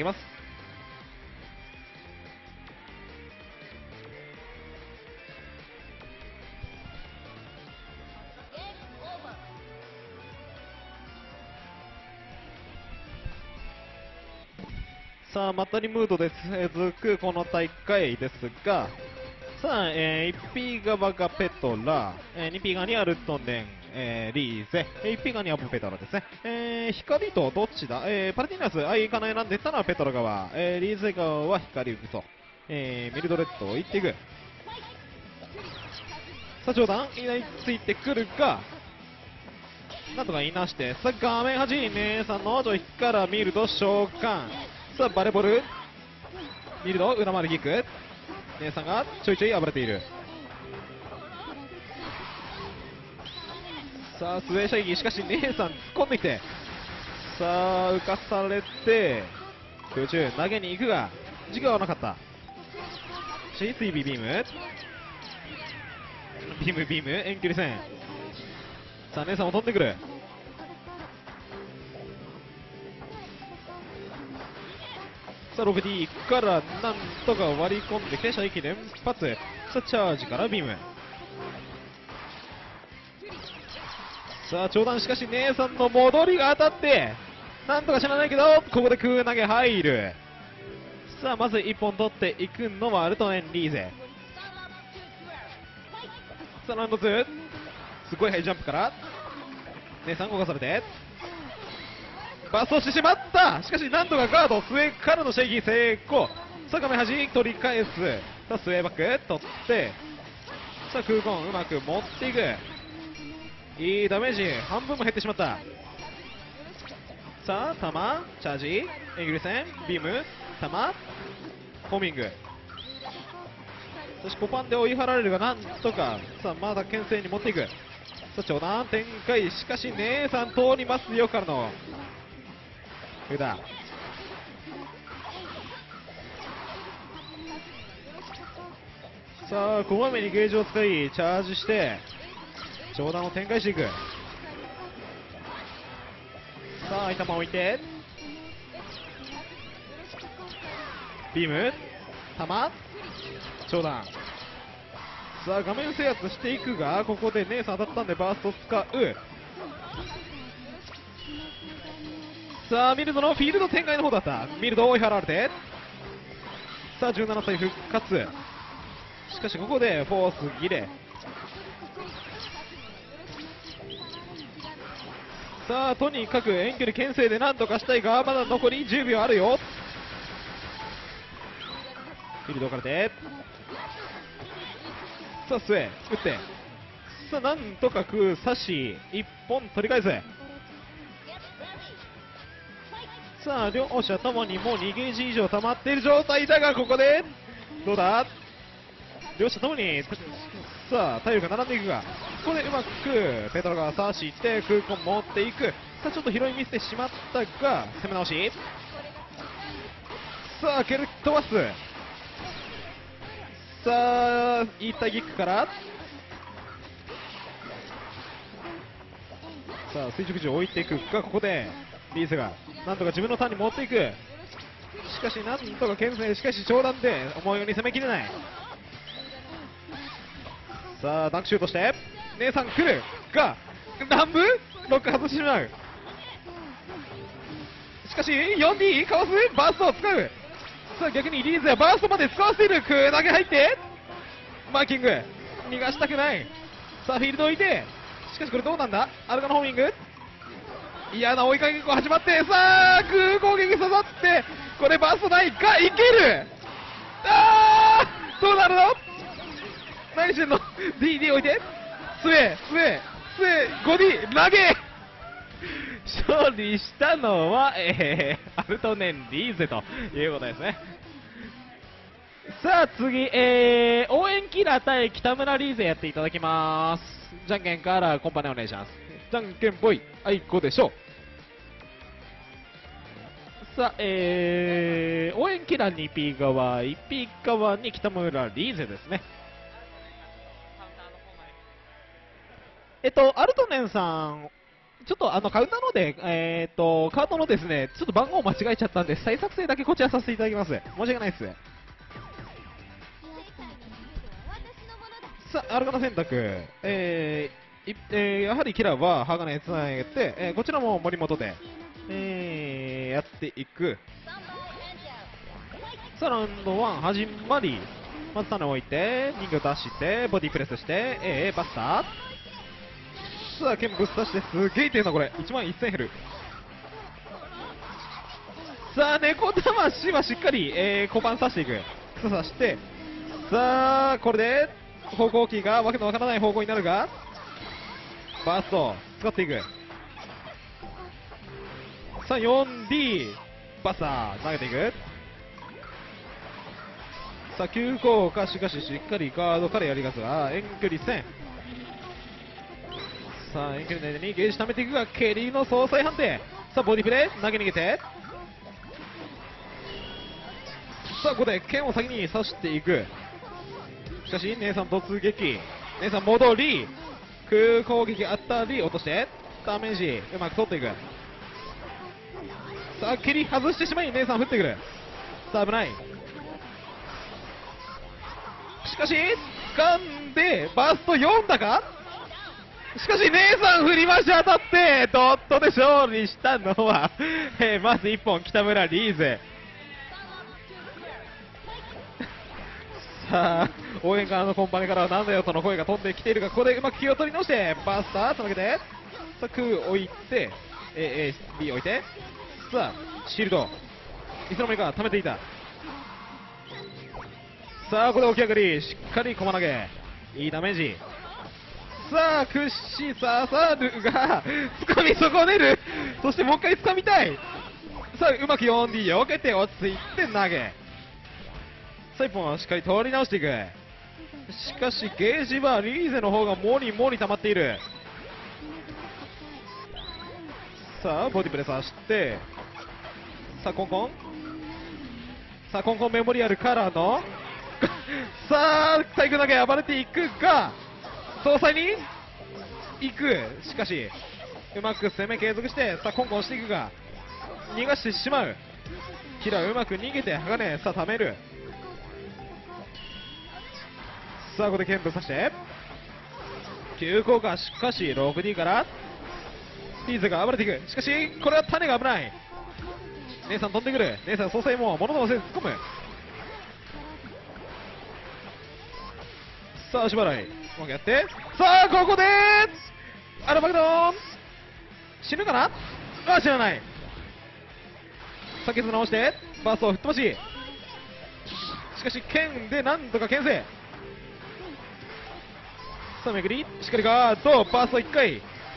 きます。さあ、まったりムードで続くこの大会ですが、さあ、1P 側がペトラ、2P 側にはルットンデン、リーゼ、1P 側にはペトラですね。光とどっちだ、パルティナス、アイカナ選んでたのはペトラ側、リーゼ側は光ウソ、ミルドレッドをいっていく。さあ、上段、いないついてくるが、なんとかいなして、さあ、画面端、姉さんの女引からミルド召喚。さあ、バレボル、ミルド、裏回りキック。姉さんがちょいちょい暴れている。さあ、スウェー射撃、しかし姉さん突っ込んできて、さあ、浮かされて、空中投げに行くが、時間はなかった。3B ビーム、ビーム、遠距離戦。さあ、姉さんも飛んでくる。さあ、6D からなんとか割り込んできて、射撃連発。さあ、チャージからビーム。さあ、長弾、しかし姉さんの戻りが当たって、なんとか知らないけど、ここで空投げ入る。さあ、まず1本取っていくのはアルトネン・リーゼ。さあ、ラウンド2、すごいハイジャンプから、姉さん動かされて、バストしてしまった。しかしなんとかガード、スウェーからの射撃成功。さあ、画面端取り返す。さあ、スウェーバック取って、さあ、空間うまく持っていく。いいダメージ、半分も減ってしまった。さあ、弾、チャージ、エグリ戦、ビーム、弾、ホーミング。そしてコパンで追い払われるがなんとか、さあ、まだ牽制に持っていく。さあ、長弾展開、しかし姉さん通りますよからの札。さあ、こまめにゲージを使いチャージして長弾を展開していく。さあ、頭を置いてビーム、弾、長弾。さあ、画面制圧していくが、ここで姉さん当たったんでバースト使う。さあ、ミルドのフィールド展開の方だった。ミルド追い払われて、さあ、17歳復活。しかしここでフォースギレ。さあ、とにかく遠距離牽制でなんとかしたいが、まだ残り10秒あるよ。フィールドからで、さあ、スウェー打って、さあ、なんとか刺し1本取り返す。さあ、両者ともにもう2ゲージ以上溜まっている状態だが、ここでどうだ、両者ともにさあ体力が並んでいくが、ここでうまくペトロが刺して空港持っていく。さあ、ちょっと拾いミスってしまったが攻め直し。さあ、蹴る飛ばす。さあ、いったギックからさあ垂直時を置いていくが、ここでリーゼがなんとか自分のターンに持っていく。しかしなんとか牽制、しかし長弾で思うように攻めきれない。さあ、ダンクシュートして姉さん来るが乱舞ロック外してしまう。しかし 4D かわす、バーストを使う。さあ、逆にリーゼはバーストまで使わせている。空投げ入ってマーキング逃がしたくない。さあ、フィールド置いて、しかしこれどうなんだ、アルカのホーミング、嫌な追いかけが始まって、さあ空攻撃刺さって、これバーストないか、いける。あー、どうなるの、何してんの。 DD 置いてスウェー 5D 投げ。勝利したのは、アルトネン・リーゼということですね。さあ次、応援キラー対北村リーゼやっていただきます。じゃんけんからコンパネお願いします。じゃんけんぽい、あいこでしょう。さあ、応援キラー 2P 側、1P 側に北村リーゼですね。アルトネンさんちょっとカウンターので、カードのですね、ちょっと番号を間違えちゃったんで、再作成だけこちらさせていただきます。申し訳ないです。さあ、アルカナ選択、やはりキラーは鋼つなげて、こちらも森本で、やっていく。さあ、ラウンド1始まり、まず種を置いて、人形出して、ボディプレスして、バスター。さあ、剣ぶっ刺して、すげえ痛いな、これ。1万1000減る。さあ、猫魂はしっかり、小判刺していく。草刺して、さあ、これで、方向キーがわけのわからない方向になるが、バースト、使っていく。さあ、4D、バスター、投げていく。さあ、急降下、しかししっかりガードからやりますが、遠距離戦。さあ、遠距離内にゲージ貯めていくが、ケリーの総裁判定。さあ、ボディプレイ、投げ逃げて。さあ、ここで剣を先に刺していく。しかし、姉さん突撃。姉さん戻り。空攻撃あったり、落として。ダメージ、うまく取っていく。さあ、蹴り外してしまい、姉さん降ってくる。さあ、危ない。しかし、掴んで、バースト4だか。しかし、姉さん振り回し当たって、ドットで勝利したのは、まず1本、北村リーゼ。さあ、応援側のコンパネからはなんだよとの声が飛んできているが、ここでうまく気を取り直して、バスターつなげて、さあ、空置いて、B 置いて、さあ、シールド、いつの間にか溜めていた。さあ、ここで起き上がり、しっかり駒投げ、いいダメージ。さあ、屈指刺さるが、掴み損ねる。そしてもう一回掴みたい。さあ、うまく 4D 避けて落ち着いて投げ。さあ、1本はしっかり取り直していく。しかし、ゲージはリーゼの方がもりもり溜まっている。さあ、ボディプレス走って、さあ、コンコン。さあ、コンコンメモリアルからの、さあ、体育投げ暴れていくが、総裁に行く。しかし、うまく攻め継続して、さあ、コンコンしていくが、逃がしてしまう。キラーうまく逃げて、鋼、さあ、溜める。さあ、ここで剣舞さして、急降下、しかし、6D から、リーゼが暴れていく。しかし、これは種が危ない。姉さん飛んでくる。姉さん、総裁も物ともせず突っ込む。さあ、足払い。うまくやって。さあ、ここでアルマゲドン死ぬかなあ、死なない。さあ、ケツ直して、バーストを吹っ飛ばし。しかし、剣でなんとか牽制。さあ、めぐり。しっかりガード。バースト1回。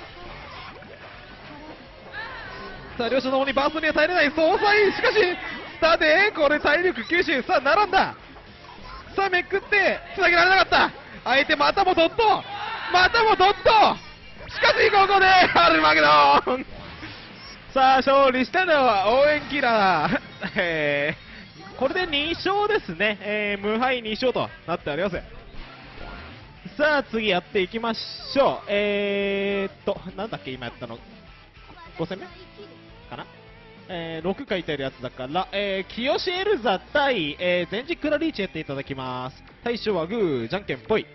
さあ、両者ともにバーストには耐えれない総裁。しかし、スタで、これ体力吸収。さあ、並んだ。さあ、めくって、繋げられなかった。相手またもドット。またもドット。しかし、ここで、アルマゲドン。さあ、勝利したのは応援キラー。これで2勝ですね。無敗2勝となっております。さあ、次やっていきましょう。なんだっけ、今やったの。5戦目かな、6書いてあるやつだから、清エルザ対、前軸クラリーチやっていただきます。対象はグー、じゃんけんぽい。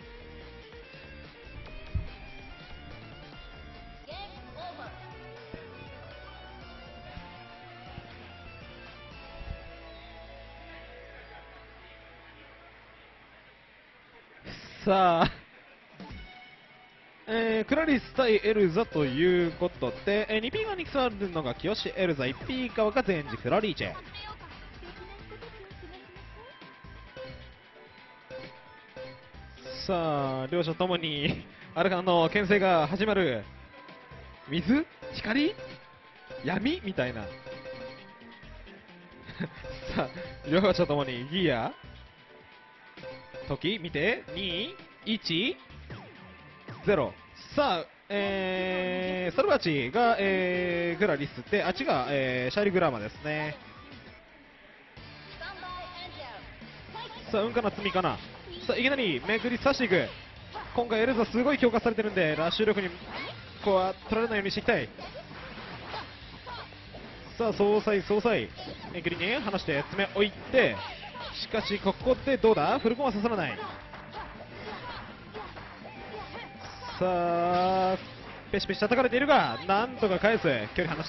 さあ、クラリス対エルザということで、2P 側に座るのが清エルザ、1P 側が前軸クラリーチェ。さあ、両者ともにアルカンの牽制が始まる。水、光、闇みたいな。さあ、両者ともにギア、時見て、2、1、0。さあ、ソルバチが、グラリスで、あっちが、シャイリグラマですね。さあ、運かな、積みかな。さあ、いきなりめくり刺していく。今回エルザすごい強化されてるんで、ラッシュ力にこは取られないようにしていきたい。さあ総裁グリに離して爪置いて、しかしここでどうだ、フルコンは刺さらない。さあペシペシ叩かれているがなんとか返す、距離離して。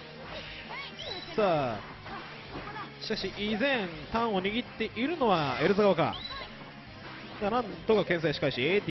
さあしかし依然ターンを握っているのはエルザ側か。さあなんとか牽制し返し